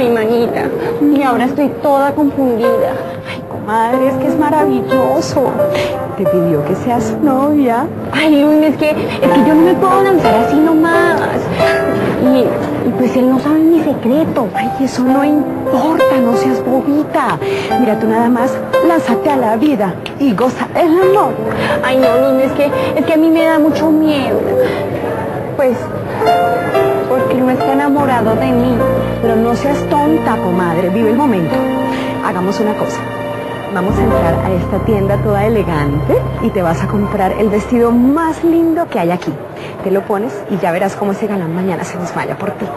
Ay, manita, y ahora estoy toda confundida. Ay, comadre, es que es maravilloso. Te pidió que seas su novia. Ay, Luis, es que yo no me puedo lanzar así nomás. Y pues él no sabe mi secreto. Ay, eso no importa, no seas bobita. Mira, tú nada más lánzate a la vida y goza el amor. Ay, no, Luis, es que a mí me da mucho miedo. Pues, porque no está enamorado de mí. Pero no seas tonta, comadre, vive el momento. Hagamos una cosa. Vamos a entrar a esta tienda toda elegante y te vas a comprar el vestido más lindo que hay aquí. Te lo pones y ya verás cómo ese galán mañana se desmaya por ti.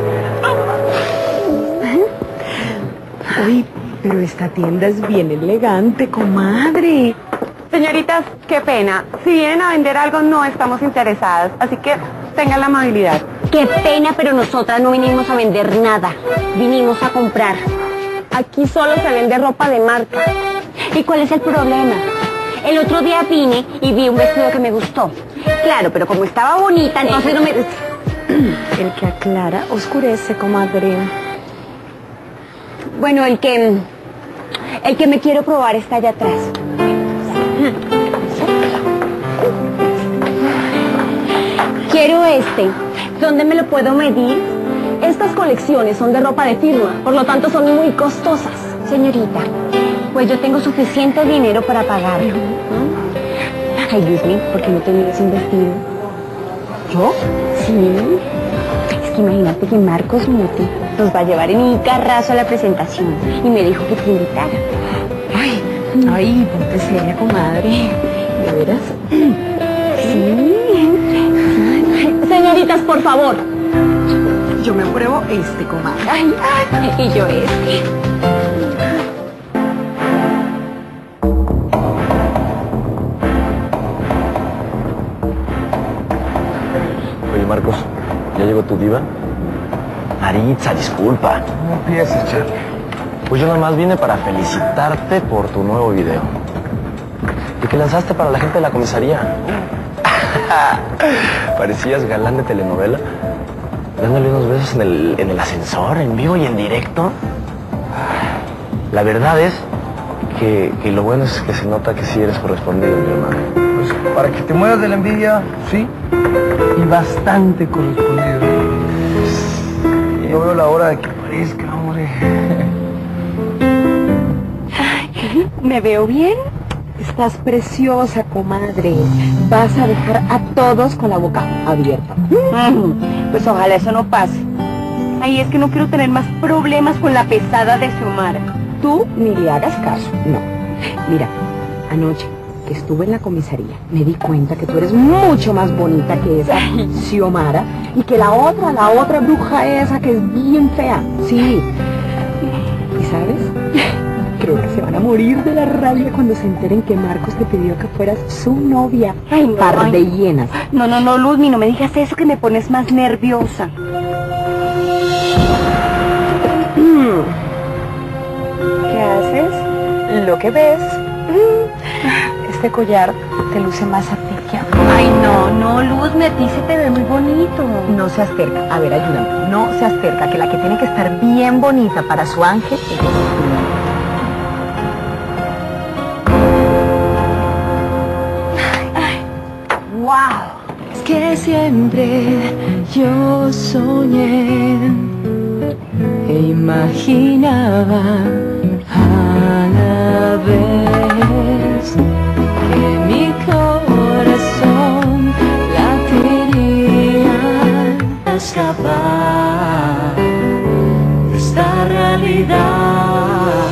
Uy, pero esta tienda es bien elegante, comadre. Señoritas, qué pena. Si vienen a vender algo, no estamos interesadas. Así que tengan la amabilidad. Qué pena, pero nosotras no vinimos a vender nada. Vinimos a comprar. Aquí solo se vende ropa de marca. ¿Y cuál es el problema? El otro día vine y vi un vestido que me gustó. Claro, pero como estaba bonita, entonces no me... El que aclara, oscurece, comadre. Bueno, el que me quiero probar está allá atrás. Quiero este. ¿Dónde me lo puedo medir? Estas colecciones son de ropa de firma, por lo tanto son muy costosas. Señorita, pues yo tengo suficiente dinero para pagarlo. Ay, Dios mío, ¿por qué no te mides un vestido? ¿Yo? Sí. Es que imagínate que Marcos Muti nos va a llevar en un carrazo a la presentación y me dijo que te invitara. Ay, ponte seria, comadre. ¿De veras? Sí. Señoritas, por favor. Yo me pruebo este, comadre. Ay, y yo este. Oye, Marcos, ¿ya llegó tu diva? Maritza, disculpa. No empieces, Charlie. Pues yo nomás vine para felicitarte por tu nuevo video. ¿Y que lanzaste para la gente de la comisaría? Parecías galán de telenovela, dándole unos besos en el ascensor, en vivo y en directo. La verdad es que lo bueno es que se nota que sí eres correspondido, mi hermano. Pues para que te mueras de la envidia, sí. Y bastante correspondido. No veo la hora de que aparezca, hombre. ¿Me veo bien? Estás preciosa, comadre. Vas a dejar a todos con la boca abierta. Pues ojalá eso no pase. Ay, es que no quiero tener más problemas con la pesada de Xiomara. Tú ni le hagas caso, no. Mira, anoche que estuve en la comisaría me di cuenta que tú eres mucho más bonita que esa Xiomara y que la otra bruja esa que es bien fea. Sí. ¿Y sabes? Creo que se van a morir de la rabia cuando se enteren que Marcos te pidió que fueras su novia. Ay, no, Par de hienas. No, Luzmi, no me digas eso que me pones más nerviosa. ¿Qué haces? Lo que ves. Este collar te luce más a ti que a mí. Ay, no, Luzmi, a ti se te ve muy bonito. No seas terca. A ver, ayúdame. No seas terca, que la que tiene que estar bien bonita para su ángel es tú. ¡Wow! Es que siempre yo soñé e imaginaba a la vez que mi corazón latiría a escapar de esta realidad.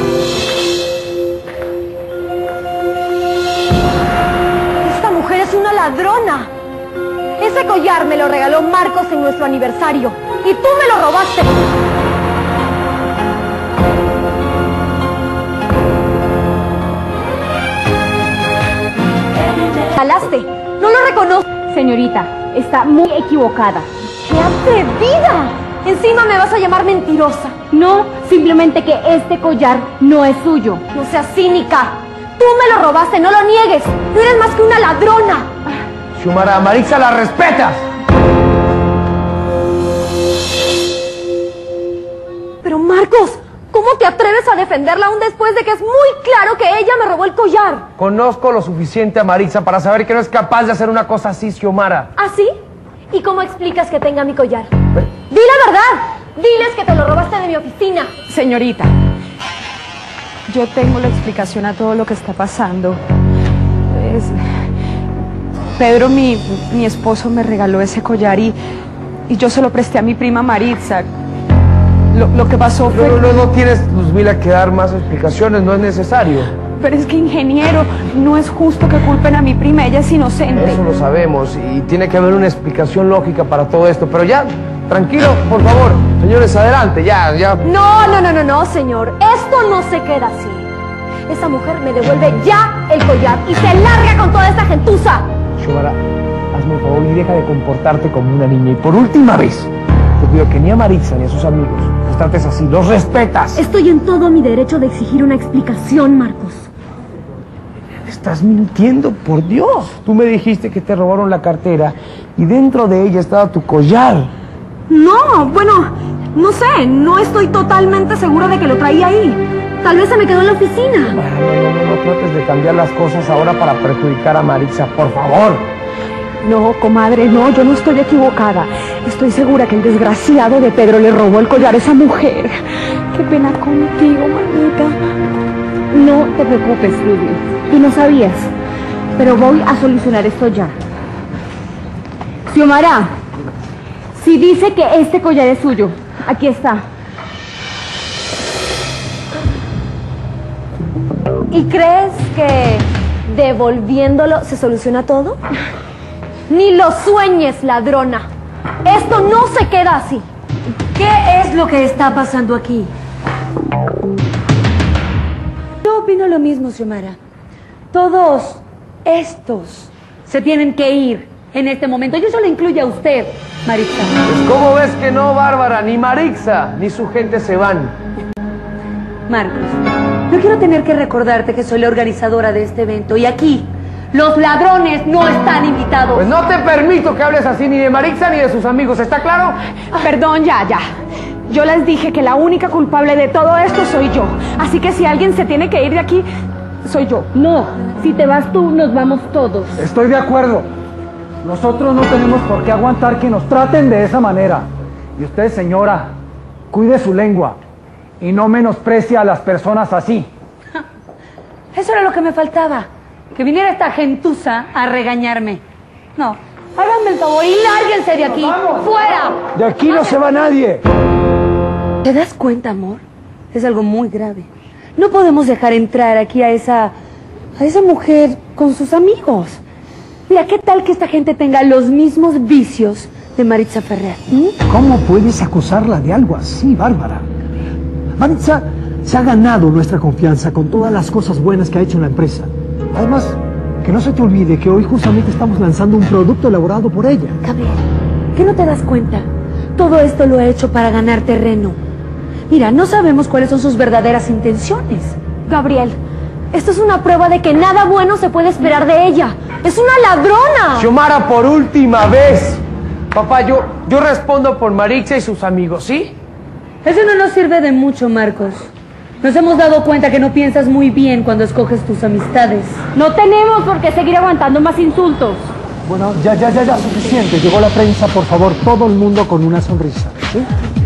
¡Esta mujer es una ladrona! Ese collar me lo regaló Marcos en nuestro aniversario y tú me lo robaste. ¡Jalaste! ¡No lo reconozco! Señorita, está muy equivocada. ¡Qué atrevida! Encima me vas a llamar mentirosa. No, simplemente que este collar no es suyo. No seas cínica. Tú me lo robaste, no lo niegues. No eres más que una ladrona. Xiomara, a Maritza la respetas. Pero Marcos, ¿cómo te atreves a defenderla aún después de que es muy claro que ella me robó el collar? Conozco lo suficiente a Maritza para saber que no es capaz de hacer una cosa así, Xiomara. ¿Ah, sí? ¿Y cómo explicas que tenga mi collar? ¡Di la verdad! Diles que te lo robaste de mi oficina. Señorita, yo tengo la explicación a todo lo que está pasando. Pedro, mi esposo, me regaló ese collar y yo se lo presté a mi prima Maritza. Lo que pasó fue... No tienes, Luzmila, que dar más explicaciones, no es necesario. Pero es que, ingeniero, no es justo que culpen a mi prima, ella es inocente. Eso lo sabemos y tiene que haber una explicación lógica para todo esto. Pero ya, tranquilo, por favor. Señores, adelante, ya. No, señor. Esto no se queda así. Esa mujer me devuelve ya el collar y se larga con toda esta gentuza. Xiomara, hazme un favor y deja de comportarte como una niña. Y por última vez, te pido que ni a Maritza ni a sus amigos los trates así, los respetas. Estoy en todo mi derecho de exigir una explicación, Marcos. Estás mintiendo, por Dios. Tú me dijiste que te robaron la cartera y dentro de ella estaba tu collar. No, bueno, no sé, no estoy totalmente segura de que lo traía ahí. Tal vez se me quedó en la oficina. No trates de cambiar las cosas ahora para perjudicar a Maritza, por favor. No, comadre, no, yo no estoy equivocada. Estoy segura que el desgraciado de Pedro le robó el collar a esa mujer. Qué pena contigo, manita. No te preocupes, Rudy. Tú no sabías, pero voy a solucionar esto ya. Xiomara, si dice que este collar es suyo, aquí está. ¿Y crees que devolviéndolo se soluciona todo? Ni lo sueñes, ladrona. Esto no se queda así. ¿Qué es lo que está pasando aquí? Yo opino lo mismo, Xiomara. Todos estos se tienen que ir en este momento. Y eso le incluye a usted, Maritza. Pues, ¿cómo ves que no, Bárbara? Ni Maritza ni su gente se van. Marcos, no quiero tener que recordarte que soy la organizadora de este evento. Y aquí, los ladrones no están invitados. Pues no te permito que hables así ni de Maritza ni de sus amigos, ¿está claro? Perdón, ya. Yo les dije que la única culpable de todo esto soy yo. Así que si alguien se tiene que ir de aquí, soy yo. No, si te vas tú, nos vamos todos. Estoy de acuerdo. Nosotros no tenemos por qué aguantar que nos traten de esa manera. Y usted, señora, cuide su lengua y no menosprecie a las personas así. Eso era lo que me faltaba. Que viniera esta gentuza a regañarme. No, háganme el favor y lárguense de aquí. ¡Fuera! De aquí no se va nadie. ¿Te das cuenta, amor? Es algo muy grave. No podemos dejar entrar aquí a esa mujer con sus amigos. Mira, ¿qué tal que esta gente tenga los mismos vicios de Maritza Ferrer? ¿Cómo puedes acusarla de algo así, Bárbara? Maritza se ha ganado nuestra confianza con todas las cosas buenas que ha hecho en la empresa. Además, que no se te olvide que hoy justamente estamos lanzando un producto elaborado por ella. Gabriel, ¿qué no te das cuenta? Todo esto lo ha hecho para ganar terreno. Mira, no sabemos cuáles son sus verdaderas intenciones. Gabriel, esto es una prueba de que nada bueno se puede esperar de ella. ¡Es una ladrona! Xiomara, por última vez. Papá, yo respondo por Maritza y sus amigos, ¿sí? Eso no nos sirve de mucho, Marcos. Nos hemos dado cuenta que no piensas muy bien cuando escoges tus amistades. No tenemos por qué seguir aguantando más insultos. Bueno, ya, suficiente. Llegó la prensa, por favor, todo el mundo con una sonrisa, ¿sí?